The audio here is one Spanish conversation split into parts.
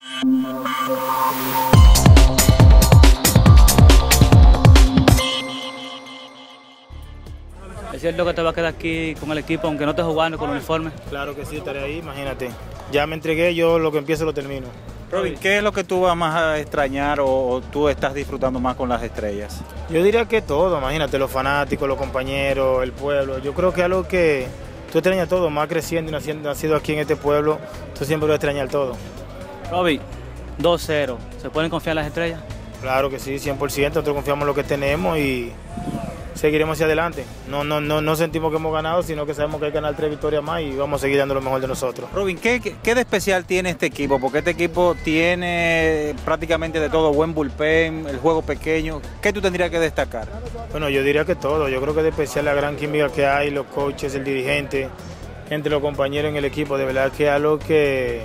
¿Es cierto que te vas a quedar aquí con el equipo aunque no estés jugando con el uniforme? Claro que sí, estaré ahí, imagínate. Ya me entregué, yo lo que empiezo lo termino. Robin, ¿qué es lo que tú vas más a extrañar o tú estás disfrutando más con las estrellas? Yo diría que todo, imagínate, los fanáticos, los compañeros, el pueblo. Yo creo que es algo que tú extrañas todo, más creciendo y nacido aquí en este pueblo, tú siempre vas a extrañar todo. Robin, 2-0, ¿se pueden confiar en las estrellas? Claro que sí, 100%, nosotros confiamos en lo que tenemos y seguiremos hacia adelante. No sentimos que hemos ganado, sino que sabemos que hay que ganar 3 victorias más y vamos a seguir dando lo mejor de nosotros. Robin, ¿qué de especial tiene este equipo? Porque este equipo tiene prácticamente de todo, buen bullpen, el juego pequeño. ¿Qué tú tendrías que destacar? Bueno, yo diría que todo. Yo creo que de especial la gran química que hay, los coaches, el dirigente, entre los compañeros en el equipo. De verdad que es algo que,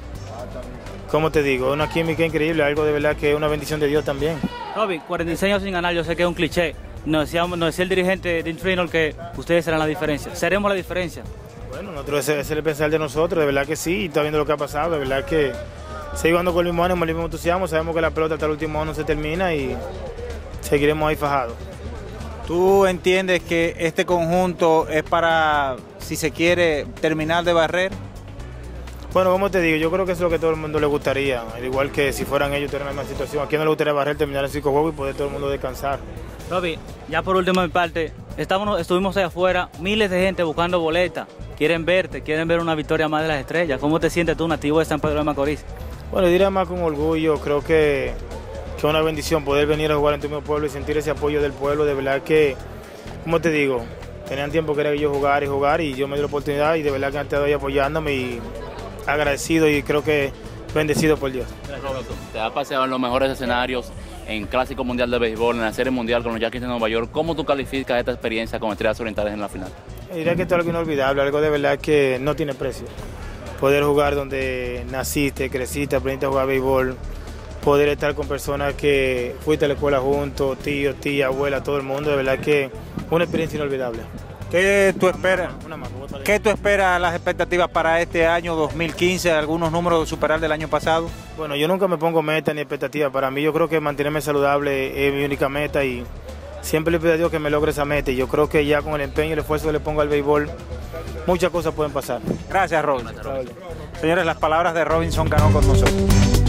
¿cómo te digo? Una química increíble, algo de verdad que es una bendición de Dios también. Robin, 46 años sin ganar, yo sé que es un cliché. Nos decía el dirigente Dean Traynor que ustedes serán la diferencia. ¿Seremos la diferencia? Bueno, nosotros ese es el pensar de nosotros, de verdad que sí, y está viendo lo que ha pasado, de verdad que seguimos jugando con el mismo ánimo, el mismo entusiasmo, sabemos que la pelota hasta el último no se termina y seguiremos ahí fajados. ¿Tú entiendes que este conjunto es para, si se quiere, terminar de barrer? Bueno, como te digo, yo creo que eso es lo que a todo el mundo le gustaría, al igual que si fueran ellos en la misma situación. ¿A quién no le gustaría barrer, terminar el 5 juegos y poder todo el mundo descansar? Robin, ya por último de mi parte, estuvimos allá afuera, miles de gente buscando boletas, quieren verte, quieren ver una victoria más de las estrellas. ¿Cómo te sientes tú, nativo de San Pedro de Macorís? Bueno, yo diría más con orgullo, creo que es una bendición poder venir a jugar en tu mismo pueblo y sentir ese apoyo del pueblo, de verdad que, como te digo, tenían tiempo que era yo jugar y yo me di la oportunidad y de verdad que han estado ahí apoyándome y agradecido y creo que bendecido por Dios. Roberto, te has paseado en los mejores escenarios, en Clásico Mundial de Béisbol, en la Serie Mundial con los Yankees de Nueva York. ¿Cómo tú calificas esta experiencia con Estrellas Orientales en la final? Diría que esto es algo inolvidable, algo de verdad que no tiene precio. Poder jugar donde naciste, creciste, aprendiste a jugar béisbol, poder estar con personas que fuiste a la escuela juntos, tío, tía, abuela, todo el mundo, de verdad que una experiencia inolvidable. ¿Qué tú esperas? ¿Qué tú esperas las expectativas para este año 2015? ¿Algunos números superar del año pasado? Bueno, yo nunca me pongo meta ni expectativa. Para mí yo creo que mantenerme saludable es mi única meta y siempre le pido a Dios que me logre esa meta. Y yo creo que ya con el empeño y el esfuerzo que le pongo al béisbol, muchas cosas pueden pasar. Gracias, Robin. Señores, las palabras de Robinson Cano con nosotros.